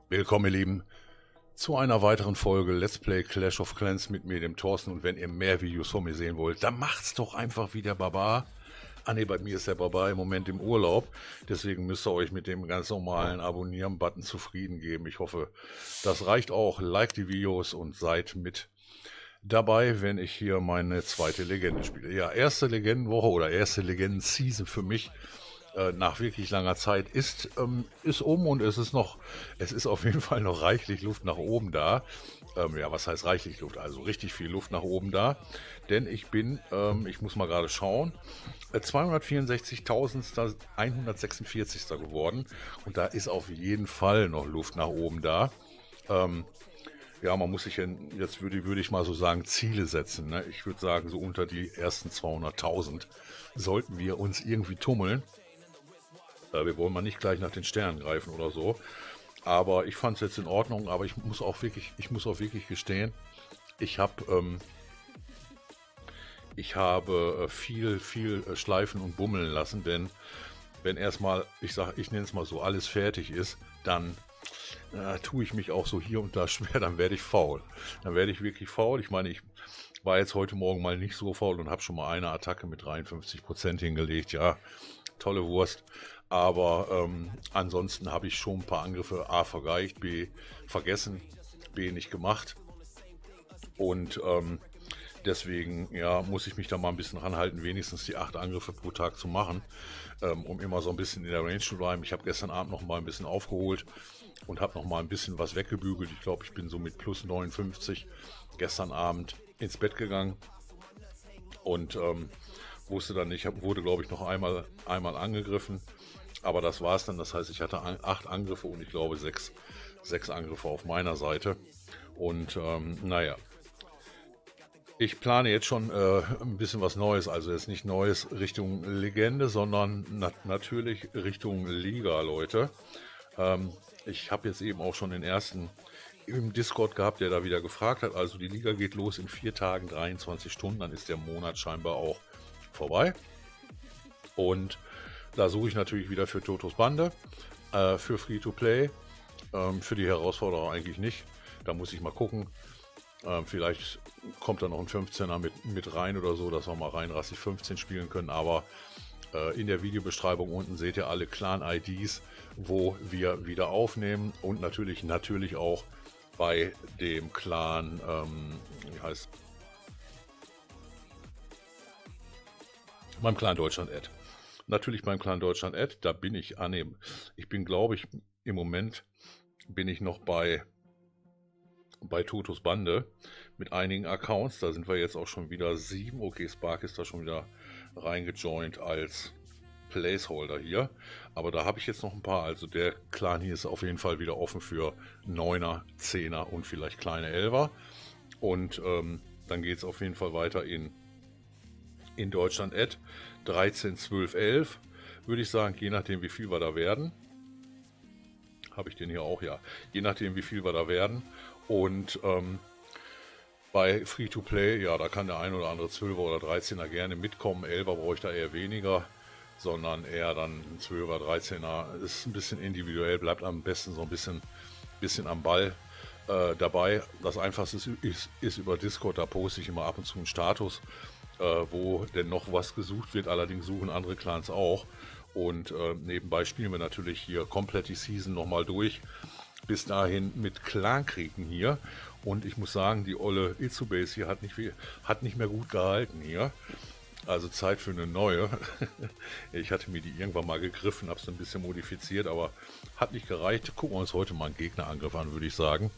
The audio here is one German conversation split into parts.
Willkommen, ihr Lieben, zu einer weiteren Folge Let's Play Clash of Clans mit mir, dem Thorsten. Und wenn ihr mehr Videos von mir sehen wollt, dann macht's doch einfach wie der Barbar. Ah ne, bei mir ist der Barbar im Moment im Urlaub. Deswegen müsst ihr euch mit dem ganz normalen Abonnieren-Button zufrieden geben. Ich hoffe, das reicht auch. Like die Videos und seid mit dabei, wenn ich hier meine zweite Legende spiele. Ja, erste Legendenwoche oder erste Legenden-Season für mich. Nach wirklich langer Zeit ist und es ist auf jeden Fall noch reichlich Luft nach oben da. Ja, was heißt reichlich Luft? Also richtig viel Luft nach oben da. Denn ich bin, ich muss mal gerade schauen, 264.146. geworden. Und da ist auf jeden Fall noch Luft nach oben da. Ja, man muss sich jetzt würde ich mal so sagen, Ziele setzen. Ne? Ich würde sagen, so unter die ersten 200.000 sollten wir uns irgendwie tummeln. Wir wollen mal nicht gleich nach den Sternen greifen oder so. Aber ich fand es jetzt in Ordnung. Aber ich muss auch wirklich gestehen, ich habe viel schleifen und bummeln lassen. Denn wenn erstmal, ich nenne es mal so, alles fertig ist, dann tue ich mich auch so hier und da schwer. Dann werde ich faul. Dann werde ich wirklich faul. Ich meine, ich war jetzt heute Morgen mal nicht so faul und habe schon mal eine Attacke mit 53% hingelegt. Ja, tolle Wurst. Aber ansonsten habe ich schon ein paar Angriffe A vergeigt, B vergessen, B nicht gemacht. Und deswegen ja, muss ich mich da mal ein bisschen ranhalten, wenigstens die 8 Angriffe pro Tag zu machen, um immer so ein bisschen in der Range zu bleiben. Ich habe gestern Abend noch mal ein bisschen aufgeholt und habe noch mal ein bisschen was weggebügelt. Ich glaube, ich bin so mit plus 59 gestern Abend ins Bett gegangen und wusste dann nicht, wurde glaube ich noch einmal angegriffen. Aber das war es dann, das heißt, ich hatte 8 Angriffe und ich glaube 6 Angriffe auf meiner Seite. Und naja, ich plane jetzt schon ein bisschen was Neues, also jetzt nicht Neues Richtung Legende, sondern natürlich Richtung Liga, Leute. Ich habe jetzt eben auch schon den ersten im Discord gehabt, der da wieder gefragt hat. Also die Liga geht los in 4 Tagen, 23 Stunden, dann ist der Monat scheinbar auch vorbei. Und da suche ich natürlich wieder für Totos Bande, für Free-to-Play, für die Herausforderer eigentlich nicht. Da muss ich mal gucken. Vielleicht kommt da noch ein 15er mit rein oder so, dass wir mal rein rassig 15 spielen können. Aber in der Videobeschreibung unten seht ihr alle Clan-IDs, wo wir wieder aufnehmen. Und natürlich auch bei dem Clan, beim Clan Deutschland Ad. Natürlich beim Clan Deutschland Ad, da bin ich ich bin, glaube ich, im Moment bin ich noch bei Totos Bande mit einigen Accounts. Da sind wir jetzt auch schon wieder 7. Okay, Spark ist da schon wieder reingejoint als Placeholder hier. Aber da habe ich jetzt noch ein paar. Also der Clan hier ist auf jeden Fall wieder offen für 9er, 10er und vielleicht kleine 11er. Und dann geht es auf jeden Fall weiter in Deutschland Ad. 13, 12, 11 würde ich sagen, je nachdem wie viel wir da werden. Habe ich den hier auch, ja. Je nachdem wie viel wir da werden. Und bei Free-to-Play, ja, da kann der ein oder andere 12er oder 13er gerne mitkommen. 11er brauche ich da eher weniger, sondern eher dann ein 12er, 13er. Ist ein bisschen individuell, bleibt am besten so ein bisschen am Ball dabei. Das Einfachste ist über Discord, da poste ich immer ab und zu einen Status, wo denn noch was gesucht wird. Allerdings suchen andere Clans auch. Und nebenbei spielen wir natürlich hier komplett die Season nochmal durch. Bis dahin mit Clankriegen hier. Und ich muss sagen, die olle Itsubase hier hat nicht mehr gut gehalten hier. Also Zeit für eine neue. Ich hatte mir die irgendwann mal gegriffen, habe es ein bisschen modifiziert, aber hat nicht gereicht. Gucken wir uns heute mal einen Gegnerangriff an, würde ich sagen.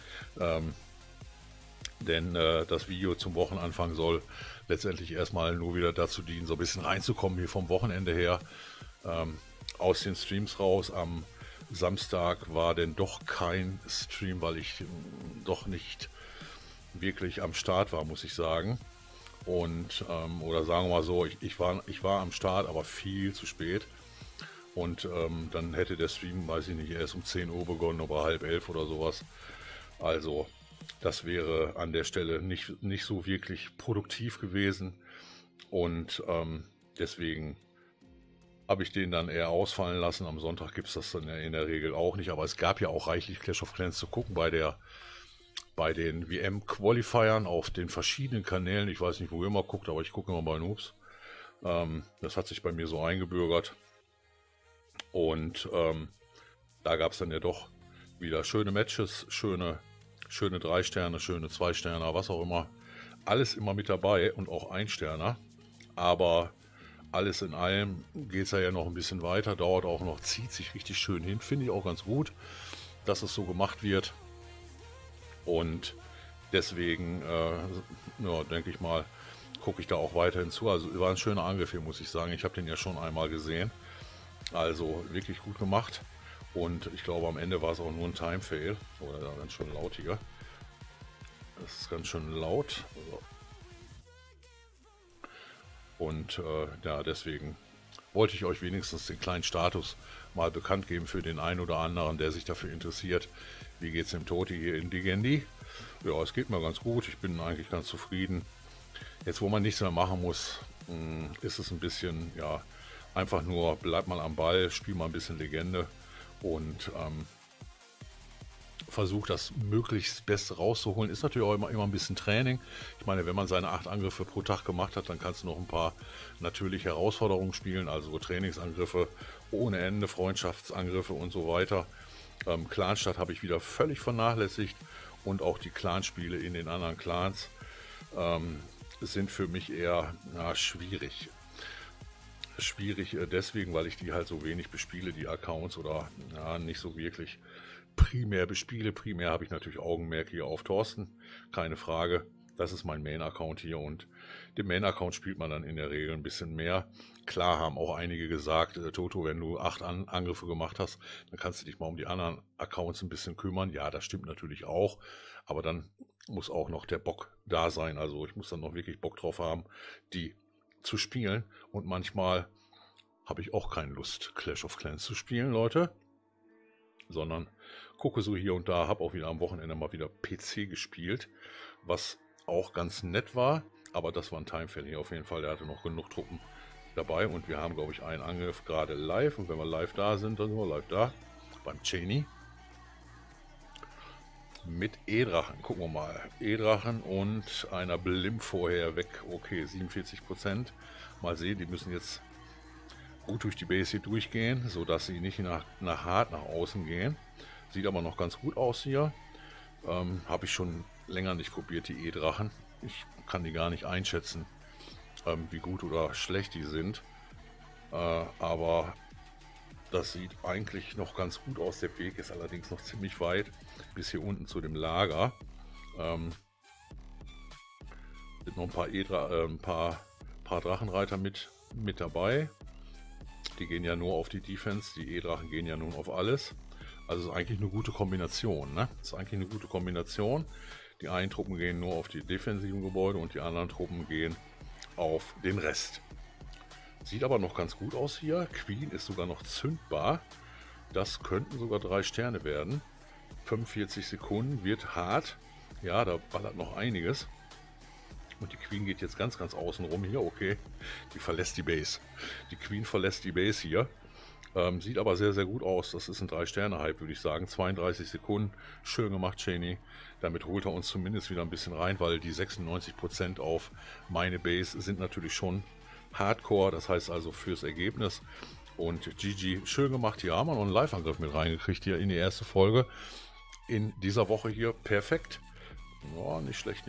Denn das Video zum Wochenanfang soll letztendlich erstmal nur wieder dazu dienen, so ein bisschen reinzukommen hier vom Wochenende her. Aus den Streams raus. Am Samstag war denn doch kein Stream, weil ich doch nicht wirklich am Start war, muss ich sagen. Und oder sagen wir mal so, ich war am Start, aber viel zu spät. Und dann hätte der Stream, weiß ich nicht, erst um 10 Uhr begonnen, oder 10:30 oder sowas. Also das wäre an der Stelle nicht so wirklich produktiv gewesen. Und deswegen habe ich den dann eher ausfallen lassen. Am Sonntag gibt es das dann ja in der Regel auch nicht. Aber es gab ja auch reichlich Clash of Clans zu gucken bei den WM-Qualifiern auf den verschiedenen Kanälen. Ich weiß nicht, wo ihr immer guckt, aber ich gucke immer bei Noobs. Das hat sich bei mir so eingebürgert. Und da gab es dann ja doch wieder schöne Matches, schöne 3 Sterne, schöne 2 Sterne, was auch immer. Alles immer mit dabei und auch 1 Sterner. Aber alles in allem geht es ja noch ein bisschen weiter, dauert auch noch, zieht sich richtig schön hin. Finde ich auch ganz gut, dass es so gemacht wird. Und deswegen, ja, denke ich mal, gucke ich da auch weiterhin zu. Also war ein schöner Angriff hier, muss ich sagen. Ich habe den ja schon einmal gesehen. Also wirklich gut gemacht. Und ich glaube, am Ende war es auch nur ein Time-Fail. Oder da ganz schön laut hier. Das ist ganz schön laut. Und ja, deswegen wollte ich euch wenigstens den kleinen Status mal bekannt geben für den einen oder anderen, der sich dafür interessiert. Wie geht es dem Toti hier in Digendi? Ja, es geht mir ganz gut. Ich bin eigentlich ganz zufrieden. Jetzt, wo man nichts mehr machen muss, ist es ein bisschen, ja, einfach nur, bleib mal am Ball, spiel mal ein bisschen Legende und versucht das möglichst Beste rauszuholen. Ist natürlich auch immer ein bisschen Training. Ich meine, wenn man seine 8 Angriffe pro Tag gemacht hat, dann kannst du noch ein paar natürliche Herausforderungen spielen, also Trainingsangriffe ohne Ende, Freundschaftsangriffe und so weiter. Clanstadt habe ich wieder völlig vernachlässigt und auch die Clanspiele in den anderen Clans sind für mich eher schwierig. Schwierig deswegen, weil ich die halt so wenig bespiele, die Accounts, oder nicht so wirklich primär bespiele. Primär habe ich natürlich Augenmerk hier auf Thorsten, keine Frage. Das ist mein Main-Account hier und den Main-Account spielt man dann in der Regel ein bisschen mehr. Klar haben auch einige gesagt, Toto, wenn du 8 Angriffe gemacht hast, dann kannst du dich mal um die anderen Accounts ein bisschen kümmern. Ja, das stimmt natürlich auch, aber dann muss auch noch der Bock da sein. Also ich muss dann noch wirklich Bock drauf haben, die zu spielen. Und manchmal habe ich auch keine Lust, Clash of Clans zu spielen, Leute, sondern gucke so hier und da, habe auch wieder am Wochenende mal wieder PC gespielt, was auch ganz nett war, aber das war ein Timefall hier auf jeden Fall, der hatte noch genug Truppen dabei und wir haben, glaube ich, einen Angriff gerade live und wenn wir live da sind, dann sind wir live da, beim Cheney mit E-Drachen, gucken wir mal, E-Drachen und einer Blimp vorher weg, okay, 47%, mal sehen, die müssen jetzt gut durch die Base hier durchgehen, sodass sie nicht hart nach außen gehen. Sieht aber noch ganz gut aus hier. Habe ich schon länger nicht probiert, die E-Drachen. Ich kann die gar nicht einschätzen, wie gut oder schlecht die sind. Aber das sieht eigentlich noch ganz gut aus. Der Weg ist allerdings noch ziemlich weit bis hier unten zu dem Lager. Sind noch ein paar Drachenreiter mit dabei. Die gehen ja nur auf die Defense, die E-Drachen gehen ja nun auf alles. Also ist eigentlich eine gute Kombination, ne? Ist eigentlich eine gute Kombination. Die einen Truppen gehen nur auf die defensiven Gebäude und die anderen Truppen gehen auf den Rest. Sieht aber noch ganz gut aus hier. Queen ist sogar noch zündbar. Das könnten sogar 3 Sterne werden. 45 Sekunden, wird hart. Ja, da ballert noch einiges. Und die Queen geht jetzt ganz außen rum hier, okay. Die verlässt die Base. Die Queen verlässt die Base hier. Sieht aber sehr gut aus. Das ist ein 3-Sterne-Hype, würde ich sagen. 32 Sekunden. Schön gemacht, Cheney. Damit holt er uns zumindest wieder ein bisschen rein, weil die 96% auf meine Base sind natürlich schon Hardcore. Das heißt also fürs Ergebnis. Und GG, schön gemacht. Hier haben wir noch einen Live-Angriff mit reingekriegt hier in die erste Folge. In dieser Woche hier perfekt. Oh, nicht schlecht.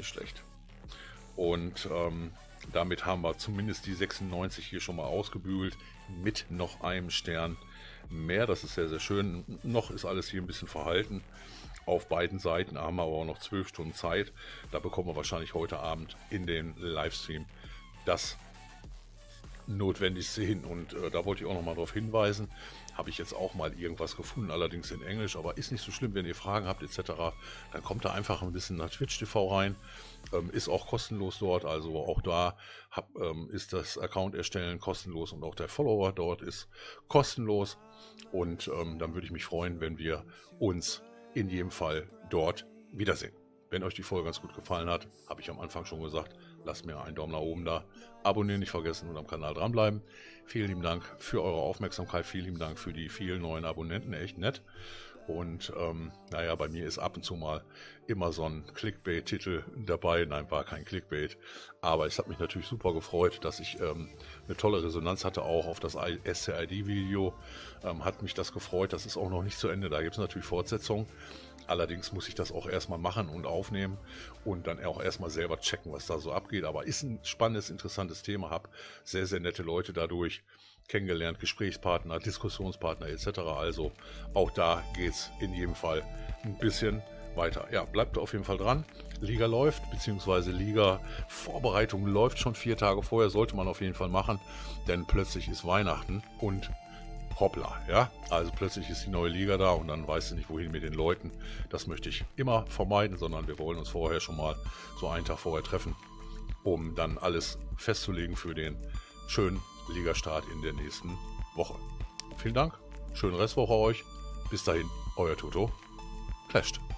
Und damit haben wir zumindest die 96 hier schon mal ausgebügelt mit noch einem Stern mehr. Das ist sehr schön. Noch ist alles hier ein bisschen verhalten. Auf beiden Seiten haben wir aber auch noch 12 Stunden Zeit. Da bekommen wir wahrscheinlich heute Abend in den Livestream das Notwendigste hin. Und da wollte ich auch noch mal darauf hinweisen. Habe ich jetzt auch mal irgendwas gefunden, allerdings in Englisch, aber ist nicht so schlimm, wenn ihr Fragen habt etc. Dann kommt da einfach ein bisschen nach Twitch TV rein. Ist auch kostenlos dort, also auch da ist das Account erstellen kostenlos und auch der Follower dort ist kostenlos. Und dann würde ich mich freuen, wenn wir uns in jedem Fall dort wiedersehen. Wenn euch die Folge ganz gut gefallen hat, habe ich am Anfang schon gesagt, lasst mir einen Daumen nach oben da, abonnieren nicht vergessen und am Kanal dranbleiben. Vielen lieben Dank für eure Aufmerksamkeit, vielen lieben Dank für die vielen neuen Abonnenten, echt nett. Und naja, bei mir ist ab und zu mal immer so ein Clickbait-Titel dabei. Nein, war kein Clickbait. Aber es hat mich natürlich super gefreut, dass ich eine tolle Resonanz hatte, auch auf das SCID-Video. Hat mich das gefreut. Das ist auch noch nicht zu Ende. Da gibt es natürlich Fortsetzungen. Allerdings muss ich das auch erstmal machen und aufnehmen und dann auch erstmal selber checken, was da so abgeht. Aber ist ein spannendes, interessantes Thema. Habe sehr, sehr nette Leute dadurch kennengelernt, Gesprächspartner, Diskussionspartner etc. Also auch da geht es in jedem Fall ein bisschen weiter. Ja, bleibt auf jeden Fall dran. Liga läuft, beziehungsweise Liga-Vorbereitung läuft schon 4 Tage vorher, sollte man auf jeden Fall machen, denn plötzlich ist Weihnachten und hoppla, ja, also plötzlich ist die neue Liga da und dann weißt du nicht, wohin mit den Leuten. Das möchte ich immer vermeiden, sondern wir wollen uns vorher schon mal so einen Tag vorher treffen, um dann alles festzulegen für den schönen Ligastart in der nächsten Woche. Vielen Dank, schöne Restwoche euch. Bis dahin, euer Toto. Clasht.